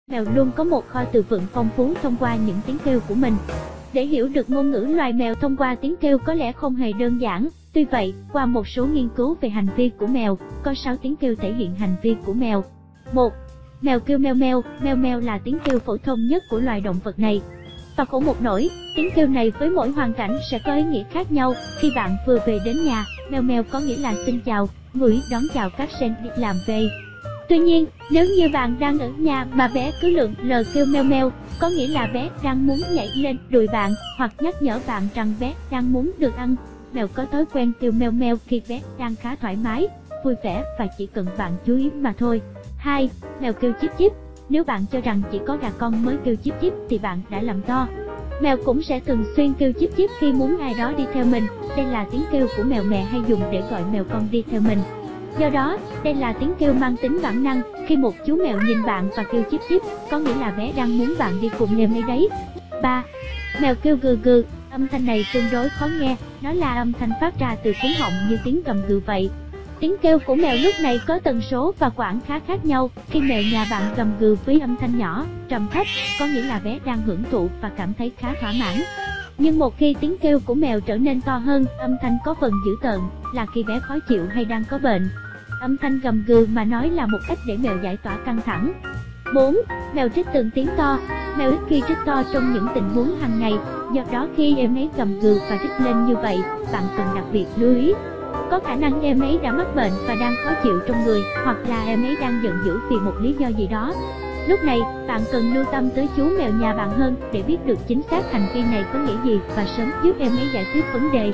Mèo luôn có một kho từ vựng phong phú thông qua những tiếng kêu của mình. Để hiểu được ngôn ngữ loài mèo thông qua tiếng kêu có lẽ không hề đơn giản. Tuy vậy, qua một số nghiên cứu về hành vi của mèo, có 6 tiếng kêu thể hiện hành vi của mèo. 1. Mèo kêu meo meo. Meo meo là tiếng kêu phổ thông nhất của loài động vật này. Và khổ một nỗi, tiếng kêu này với mỗi hoàn cảnh sẽ có ý nghĩa khác nhau. Khi bạn vừa về đến nhà, meo meo có nghĩa là xin chào, ngửi đón chào các sen đi làm về. Tuy nhiên, nếu như bạn đang ở nhà mà bé cứ lượn lờ kêu meo meo, có nghĩa là bé đang muốn nhảy lên đùi bạn, hoặc nhắc nhở bạn rằng bé đang muốn được ăn. Mèo có thói quen kêu meo meo khi bé đang khá thoải mái, vui vẻ và chỉ cần bạn chú ý mà thôi. 2. Mèo kêu chíp chíp. Nếu bạn cho rằng chỉ có gà con mới kêu chíp chíp thì bạn đã lầm to. Mèo cũng sẽ thường xuyên kêu chíp chíp khi muốn ai đó đi theo mình. Đây là tiếng kêu của mèo mẹ hay dùng để gọi mèo con đi theo mình. Do đó, đây là tiếng kêu mang tính bản năng. Khi một chú mèo nhìn bạn và kêu chíp chíp, có nghĩa là bé đang muốn bạn đi cùng em ấy đấy. 3. Mèo kêu gừ gừ. Âm thanh này tương đối khó nghe, nó là âm thanh phát ra từ cuống họng như tiếng gầm gừ vậy. Tiếng kêu của mèo lúc này có tần số và quãng khá khác nhau. Khi mèo nhà bạn gầm gừ với âm thanh nhỏ, trầm thấp, có nghĩa là bé đang hưởng thụ và cảm thấy khá thỏa mãn. Nhưng một khi tiếng kêu của mèo trở nên to hơn, âm thanh có phần dữ tợn, là khi bé khó chịu hay đang có bệnh. Âm thanh gầm gừ mà nói là một cách để mèo giải tỏa căng thẳng. 4. Mèo trích từng tiếng to. Mèo ít khi trích to trong những tình huống hàng ngày, do đó khi em ấy gầm gừ và trích lên như vậy, bạn cần đặc biệt lưu ý. Có khả năng em ấy đã mắc bệnh và đang khó chịu trong người, hoặc là em ấy đang giận dữ vì một lý do gì đó. Lúc này, bạn cần lưu tâm tới chú mèo nhà bạn hơn để biết được chính xác hành vi này có nghĩa gì và sớm giúp em ấy giải quyết vấn đề.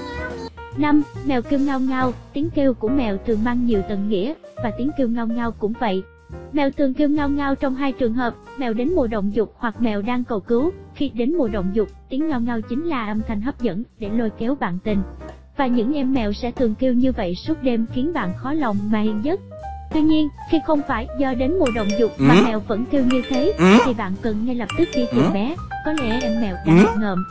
5. Mèo kêu ngao ngao. Tiếng kêu của mèo thường mang nhiều tầng nghĩa, và tiếng kêu ngao ngao cũng vậy. Mèo thường kêu ngao ngao trong hai trường hợp: mèo đến mùa động dục hoặc mèo đang cầu cứu. Khi đến mùa động dục, tiếng ngao ngao chính là âm thanh hấp dẫn để lôi kéo bạn tình. Và những em mèo sẽ thường kêu như vậy suốt đêm khiến bạn khó lòng mà yên giấc. Tuy nhiên, khi không phải do đến mùa động dục mà mèo vẫn kêu như thế, thì bạn cần ngay lập tức đi tìm bé, có lẽ em mèo đang nghịch ngợm.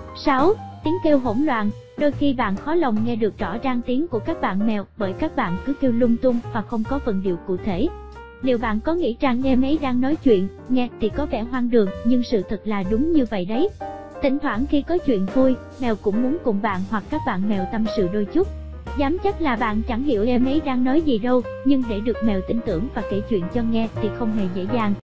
6. Tiếng kêu hỗn loạn. Đôi khi bạn khó lòng nghe được rõ ràng tiếng của các bạn mèo bởi các bạn cứ kêu lung tung và không có vần điệu cụ thể. Liệu bạn có nghĩ rằng em ấy đang nói chuyện, nghe thì có vẻ hoang đường, nhưng sự thật là đúng như vậy đấy. Thỉnh thoảng khi có chuyện vui, mèo cũng muốn cùng bạn hoặc các bạn mèo tâm sự đôi chút. Dám chắc là bạn chẳng hiểu em ấy đang nói gì đâu, nhưng để được mèo tin tưởng và kể chuyện cho nghe thì không hề dễ dàng.